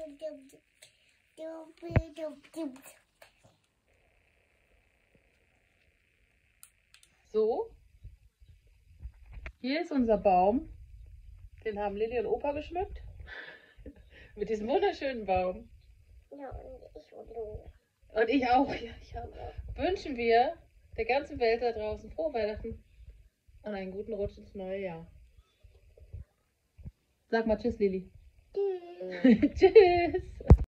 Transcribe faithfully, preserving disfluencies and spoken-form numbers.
So, hier ist unser Baum. Den haben Lilly und Opa geschmückt. Mit diesem wunderschönen Baum. Ja, und ich und du. Und ich auch. Ja, ich auch. Wünschen wir der ganzen Welt da draußen frohe Weihnachten und einen guten Rutsch ins neue Jahr. Sag mal Tschüss, Lilly. Tschüss. Tschüss.